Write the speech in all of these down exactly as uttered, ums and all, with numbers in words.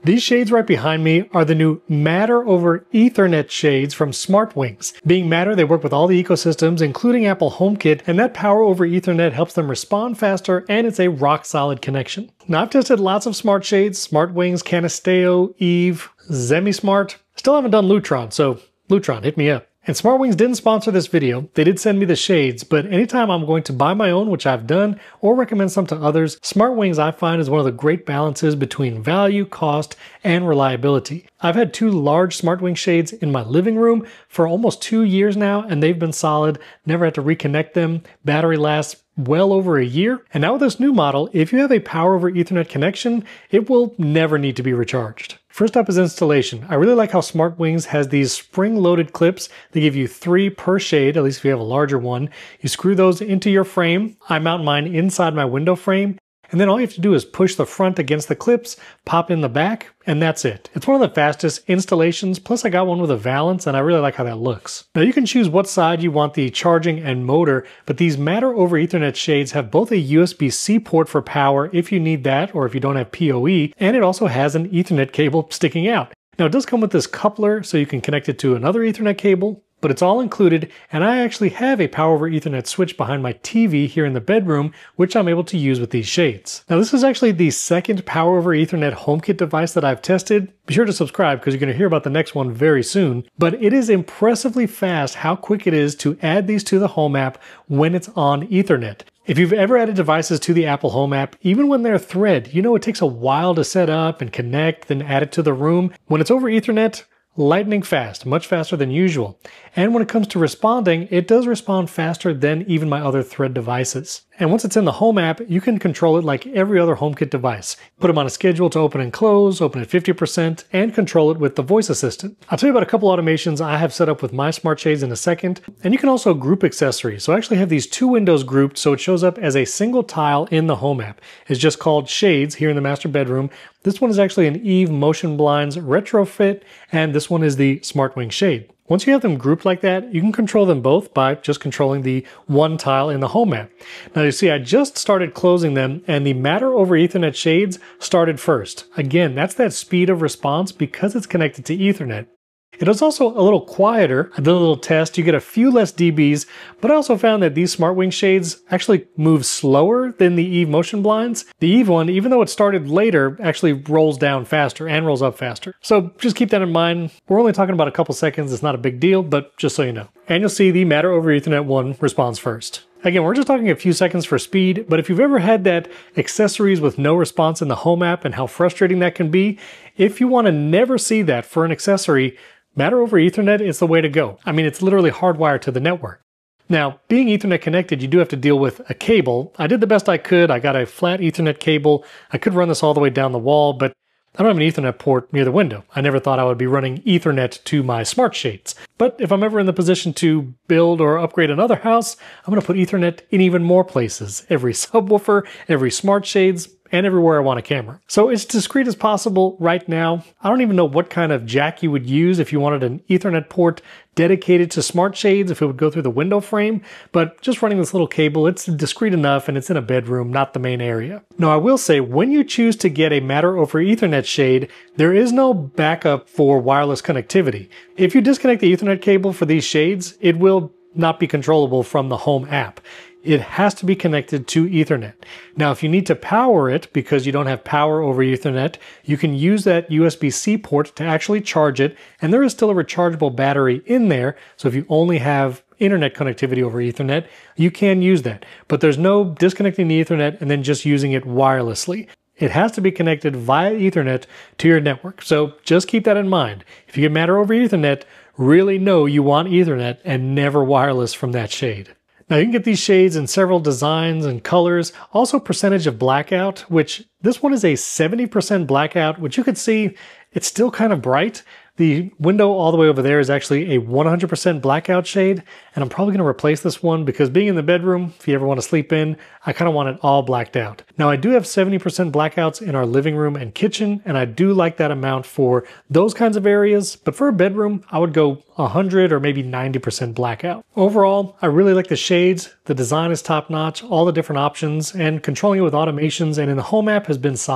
These shades right behind me are the new Matter over Ethernet shades from SmartWings. Being Matter, they work with all the ecosystems, including Apple HomeKit, and that power over Ethernet helps them respond faster, and it's a rock-solid connection. Now, I've tested lots of smart shades, SmartWings, Canisteo, Eve, ZemiSmart. Still haven't done Lutron, so Lutron, hit me up. And SmartWings didn't sponsor this video. They did send me the shades, but anytime I'm going to buy my own, which I've done, or recommend some to others, SmartWings I find is one of the great balances between value, cost, and reliability. I've had two large SmartWings shades in my living room for almost two years now, and they've been solid. Never had to reconnect them. Battery lasts well over a year. And now with this new model, if you have a power over Ethernet connection, it will never need to be recharged. First up is installation. I really like how SmartWings has these spring-loaded clips. They give you three per shade, at least if you have a larger one. You screw those into your frame. I mount mine inside my window frame. And then all you have to do is push the front against the clips, pop in the back, and that's it. It's one of the fastest installations, plus I got one with a valance, and I really like how that looks. Now you can choose what side you want the charging and motor, but these Matter over Ethernet shades have both a U S B C port for power if you need that, or if you don't have P O E, and it also has an Ethernet cable sticking out. Now it does come with this coupler, so you can connect it to another Ethernet cable, but it's all included, and I actually have a power over Ethernet switch behind my T V here in the bedroom, which I'm able to use with these shades. Now this is actually the second power over Ethernet HomeKit device that I've tested. Be sure to subscribe because you're going to hear about the next one very soon, but it is impressively fast how quick it is to add these to the Home app when it's on Ethernet. If you've ever added devices to the Apple Home app, even when they're Thread, you know it takes a while to set up and connect, then add it to the room. When it's over Ethernet, lightning fast, much faster than usual. And when it comes to responding, it does respond faster than even my other Thread devices. And once it's in the Home app, you can control it like every other HomeKit device. Put them on a schedule to open and close, open at fifty percent, and control it with the voice assistant. I'll tell you about a couple automations I have set up with my smart shades in a second. And you can also group accessories. So I actually have these two windows grouped so it shows up as a single tile in the Home app. It's just called Shades here in the master bedroom. This one is actually an Eve Motion Blinds retrofit, and this one is the SmartWings shade. Once you have them grouped like that, you can control them both by just controlling the one tile in the Home app. Now you see I just started closing them, and the Matter over Ethernet shades started first. Again, that's that speed of response because it's connected to Ethernet. It is also a little quieter. I did a little test. You get a few less dBs, but I also found that these SmartWings shades actually move slower than the Eve Motion Blinds. The Eve one, even though it started later, actually rolls down faster and rolls up faster. So just keep that in mind. We're only talking about a couple seconds. It's not a big deal, but just so you know. And you'll see the Matter over Ethernet one responds first. Again, we're just talking a few seconds for speed, but if you've ever had that accessories with no response in the Home app and how frustrating that can be, if you want to never see that for an accessory, Matter over Ethernet is the way to go. I mean, it's literally hardwired to the network. Now, being Ethernet connected, you do have to deal with a cable. I did the best I could. I got a flat Ethernet cable. I could run this all the way down the wall, but I don't have an Ethernet port near the window. I never thought I would be running Ethernet to my smart shades. But if I'm ever in the position to build or upgrade another house, I'm going to put Ethernet in even more places. Every subwoofer, every smart shades, and everywhere I want a camera. So it's discreet as possible right now. I don't even know what kind of jack you would use if you wanted an Ethernet port dedicated to smart shades, if it would go through the window frame, but just running this little cable, it's discreet enough and it's in a bedroom, not the main area. Now I will say, when you choose to get a Matter over Ethernet shade, there is no backup for wireless connectivity. If you disconnect the Ethernet cable for these shades, it will not be controllable from the Home app. It has to be connected to Ethernet. Now, if you need to power it because you don't have power over Ethernet, you can use that U S B C port to actually charge it, and there is still a rechargeable battery in there, so if you only have internet connectivity over Ethernet, you can use that. But there's no disconnecting the Ethernet and then just using it wirelessly. It has to be connected via Ethernet to your network, so just keep that in mind. If you get Matter over Ethernet, really know you want Ethernet and never wireless from that shade. Now you can get these shades in several designs and colors, also percentage of blackout, which this one is a seventy percent blackout, which you can see it's still kind of bright. The window all the way over there is actually a one hundred percent blackout shade, and I'm probably going to replace this one because being in the bedroom, if you ever want to sleep in, I kind of want it all blacked out. Now I do have seventy percent blackouts in our living room and kitchen, and I do like that amount for those kinds of areas, but for a bedroom, I would go one hundred or maybe ninety percent blackout. Overall, I really like the shades. The design is top notch, all the different options, and controlling it with automations and in the Home app has been solid.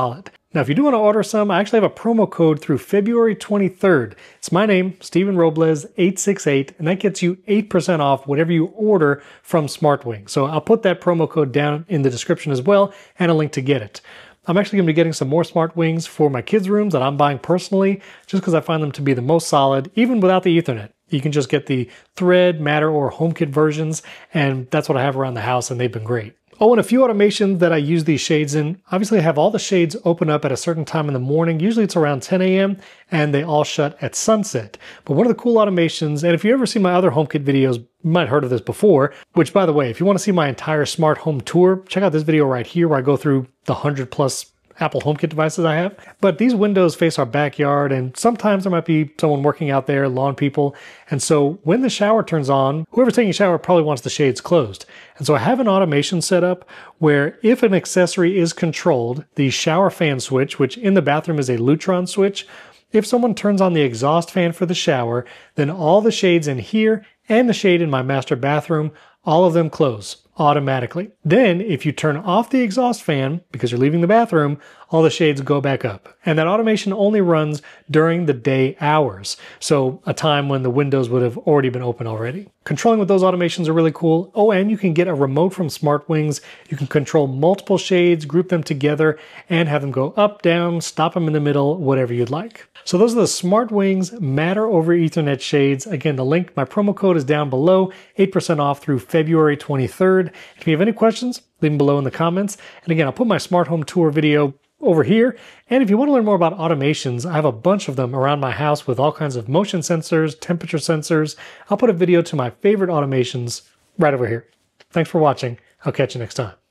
Now, if you do want to order some, I actually have a promo code through February twenty-third. It's my name, Stephen Robles, eight six eight, and that gets you eight percent off whatever you order from SmartWings. So I'll put that promo code down in the description as well, and a link to get it. I'm actually going to be getting some more SmartWings for my kids' rooms that I'm buying personally, just because I find them to be the most solid, even without the Ethernet. You can just get the Thread, Matter, or HomeKit versions, and that's what I have around the house, and they've been great. Oh, and a few automations that I use these shades in. Obviously, I have all the shades open up at a certain time in the morning. Usually it's around ten A M, and they all shut at sunset. But one of the cool automations, and if you ever see my other HomeKit videos, you might have heard of this before, which, by the way, if you want to see my entire smart home tour, check out this video right here where I go through the one hundred plus Apple HomeKit devices I have. But these windows face our backyard, and sometimes there might be someone working out there, lawn people. And so when the shower turns on, whoever's taking a shower probably wants the shades closed. And so I have an automation set up where if an accessory is controlled, the shower fan switch, which in the bathroom is a Lutron switch, if someone turns on the exhaust fan for the shower, then all the shades in here and the shade in my master bathroom, all of them close automatically. Then, if you turn off the exhaust fan, because you're leaving the bathroom, all the shades go back up. And that automation only runs during the day hours, so a time when the windows would have already been open already. Controlling with those automations are really cool. Oh, and you can get a remote from SmartWings. You can control multiple shades, group them together, and have them go up, down, stop them in the middle, whatever you'd like. So those are the SmartWings Matter over Ethernet shades. Again, the link, my promo code is down below, eight percent off through February twenty-third. If you have any questions, leave them below in the comments. And again, I'll put my smart home tour video over here. And if you want to learn more about automations, I have a bunch of them around my house with all kinds of motion sensors, temperature sensors. I'll put a video to my favorite automations right over here. Thanks for watching. I'll catch you next time.